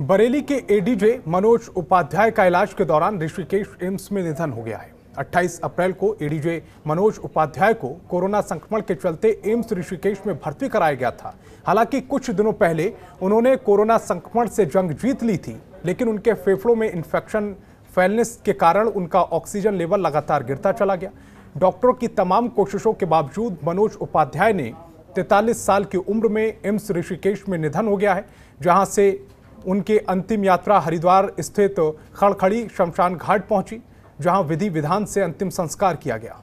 बरेली के एडीजे मनोज उपाध्याय का इलाज के दौरान ऋषिकेश एम्स में निधन हो गया है। 28 अप्रैल को एडीजे मनोज उपाध्याय को कोरोना संक्रमण के चलते एम्स ऋषिकेश में भर्ती कराया गया था। हालांकि कुछ दिनों पहले उन्होंने कोरोना संक्रमण से जंग जीत ली थी, लेकिन उनके फेफड़ों में इन्फेक्शन फैलने के कारण उनका ऑक्सीजन लेवल लगातार गिरता चला गया। डॉक्टरों की तमाम कोशिशों के बावजूद मनोज उपाध्याय ने 43 साल की उम्र में एम्स ऋषिकेश में निधन हो गया है, जहां से उनके अंतिम यात्रा हरिद्वार स्थित खड़खड़ी शमशान घाट पहुंची, जहां विधि विधान से अंतिम संस्कार किया गया।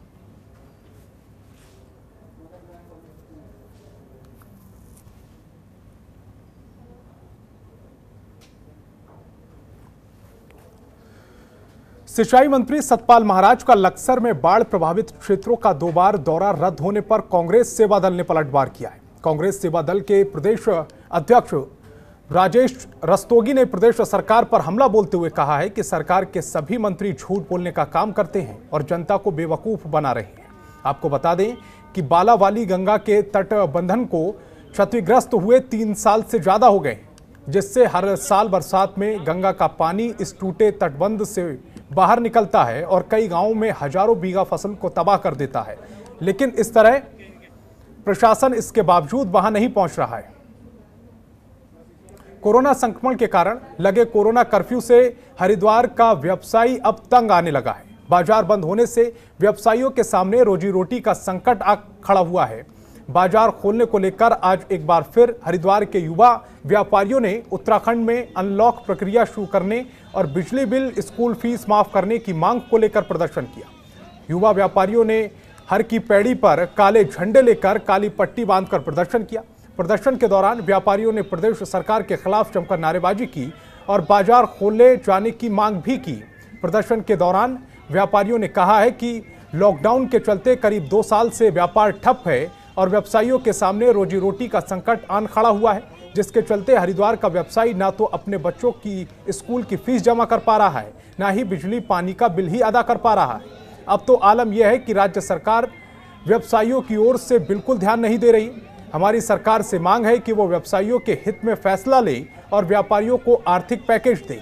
सिंचाई मंत्री सतपाल महाराज का लक्सर में बाढ़ प्रभावित क्षेत्रों का 2 बार दौरा रद्द होने पर कांग्रेस सेवा दल ने पलटवार किया है। कांग्रेस सेवा दल के प्रदेश अध्यक्ष राजेश रस्तोगी ने प्रदेश सरकार पर हमला बोलते हुए कहा है कि सरकार के सभी मंत्री झूठ बोलने का काम करते हैं और जनता को बेवकूफ बना रहे हैं। आपको बता दें कि बालावाली गंगा के तटबंधन को क्षतिग्रस्त हुए 3 साल से ज्यादा हो गए, जिससे हर साल बरसात में गंगा का पानी इस टूटे तटबंध से बाहर निकलता है और कई गांवों में हजारों बीघा फसल को तबाह कर देता है। लेकिन इस तरह प्रशासन इसके बावजूद वहां नहीं पहुंच रहा है। कोरोना संक्रमण के कारण लगे कोरोना कर्फ्यू से हरिद्वार का व्यवसायी अब तंग आने लगा है। बाजार बंद होने से व्यवसायियों के सामने रोजी रोटी का संकट आ खड़ा हुआ है। बाजार खोलने को लेकर आज एक बार फिर हरिद्वार के युवा व्यापारियों ने उत्तराखंड में अनलॉक प्रक्रिया शुरू करने और बिजली बिल, स्कूल फीस माफ करने की मांग को लेकर प्रदर्शन किया। युवा व्यापारियों ने हर की पैड़ी पर काले झंडे लेकर काली पट्टी बांधकर प्रदर्शन किया। प्रदर्शन के दौरान व्यापारियों ने प्रदेश सरकार के खिलाफ जमकर नारेबाजी की और बाजार खोले जाने की मांग भी की। प्रदर्शन के दौरान व्यापारियों ने कहा है कि लॉकडाउन के चलते करीब 2 साल से व्यापार ठप है और व्यवसायियों के सामने रोजी रोटी का संकट आन खड़ा हुआ है, जिसके चलते हरिद्वार का व्यवसायी ना तो अपने बच्चों की स्कूल की फीस जमा कर पा रहा है, ना ही बिजली पानी का बिल ही अदा कर पा रहा है। अब तो आलम यह है कि राज्य सरकार व्यवसायियों की ओर से बिल्कुल ध्यान नहीं दे रही। हमारी सरकार से मांग है कि वो व्यवसायियों के हित में फैसला ले और व्यापारियों को आर्थिक पैकेज दे।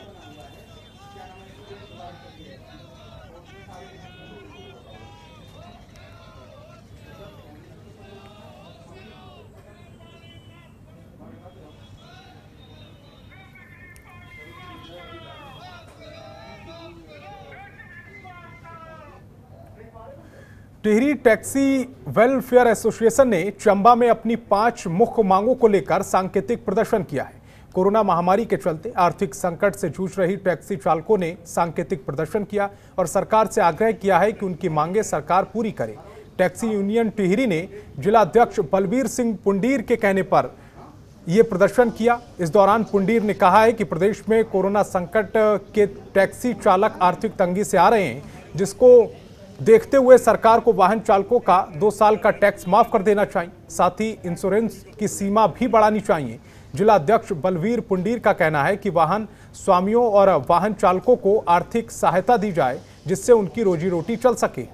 टिहरी टैक्सी वेलफेयर एसोसिएशन ने चंबा में अपनी 5 मुख्य मांगों को लेकर सांकेतिक प्रदर्शन किया है। कोरोना महामारी के चलते आर्थिक संकट से जूझ रही टैक्सी चालकों ने सांकेतिक प्रदर्शन किया और सरकार से आग्रह किया है कि उनकी मांगें सरकार पूरी करे। टैक्सी यूनियन टिहरी ने जिला अध्यक्ष बलबीर सिंह पुंडीर के कहने पर यह प्रदर्शन किया। इस दौरान पुंडीर ने कहा है कि प्रदेश में कोरोना संकट के टैक्सी चालक आर्थिक तंगी से आ रहे हैं, जिसको देखते हुए सरकार को वाहन चालकों का 2 साल का टैक्स माफ कर देना चाहिए। साथ ही इंश्योरेंस की सीमा भी बढ़ानी चाहिए। जिला अध्यक्ष बलवीर पुंडीर का कहना है कि वाहन स्वामियों और वाहन चालकों को आर्थिक सहायता दी जाए, जिससे उनकी रोजी रोटी चल सके।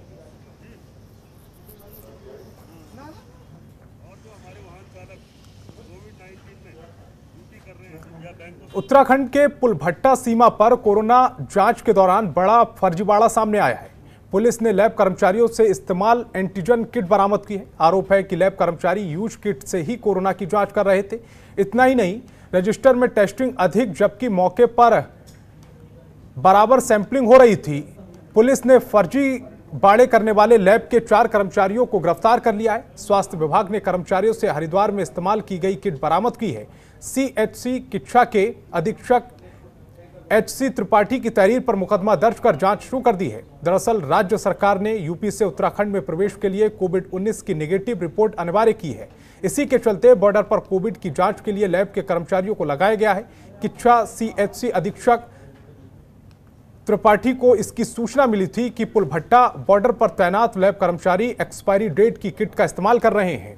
उत्तराखंड के पुलभट्टा सीमा पर कोरोना जांच के दौरान बड़ा फर्जीवाड़ा सामने आया है। पुलिस ने लैब कर्मचारियों से इस्तेमाल एंटीजन किट बरामद की है। आरोप है कि लैब कर्मचारी यूज किट से ही कोरोना की जांच कर रहे थे। इतना ही नहीं, रजिस्टर में टेस्टिंग अधिक, जबकि मौके पर बराबर सैंपलिंग हो रही थी। पुलिस ने फर्जी बाड़े करने वाले लैब के 4 कर्मचारियों को गिरफ्तार कर लिया है। स्वास्थ्य विभाग ने कर्मचारियों से हरिद्वार में इस्तेमाल की गई किट बरामद की है। CHC किच्छा के अधीक्षक HC त्रिपाठी की तहरीर पर मुकदमा दर्ज कर जांच शुरू कर दी है। दरअसल राज्य सरकार ने यूपी से उत्तराखंड में प्रवेश के लिए कोविड-19 की नेगेटिव रिपोर्ट अनिवार्य की है। इसी के चलते बॉर्डर पर कोविड की जांच के लिए लैब के कर्मचारियों को लगाया गया है। किच्छा CHC अधीक्षक त्रिपाठी को इसकी सूचना मिली थी कि पुलभट्टा बॉर्डर पर तैनात लैब कर्मचारी एक्सपायरी डेट की किट का इस्तेमाल कर रहे हैं।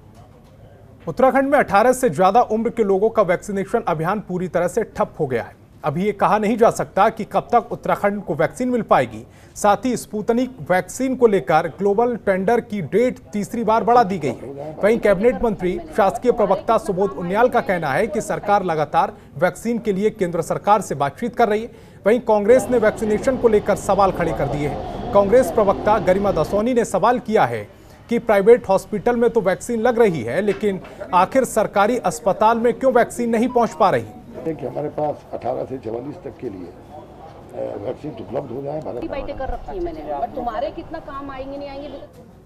उत्तराखंड में 18 से ज्यादा उम्र के लोगों का वैक्सीनेशन अभियान पूरी तरह से ठप हो गया है। अभी ये कहा नहीं जा सकता कि कब तक उत्तराखंड को वैक्सीन मिल पाएगी। साथ ही स्पुतनिक वैक्सीन को लेकर ग्लोबल टेंडर की डेट तीसरी बार बढ़ा दी गई है। वहीं कैबिनेट मंत्री शासकीय प्रवक्ता सुबोध उनियाल का कहना है कि सरकार लगातार वैक्सीन के लिए केंद्र सरकार से बातचीत कर रही है। वहीं कांग्रेस ने वैक्सीनेशन को लेकर सवाल खड़े कर दिए हैं। कांग्रेस प्रवक्ता गरिमा दसोनी ने सवाल किया है कि प्राइवेट हॉस्पिटल में तो वैक्सीन लग रही है, लेकिन आखिर सरकारी अस्पताल में क्यों वैक्सीन नहीं पहुंच पा रही। कि हमारे पास 18 से 44 तक के लिए वैक्सीन उपलब्ध हो जाए। बातें कर रखी है मैंने, बट तुम्हारे कितना काम आएंगे नहीं आएंगे।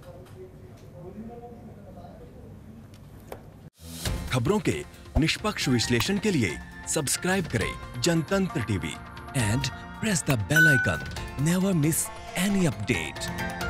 खबरों के निष्पक्ष विश्लेषण के लिए सब्सक्राइब करें Jantantra TV and press the bell icon. Never miss any update.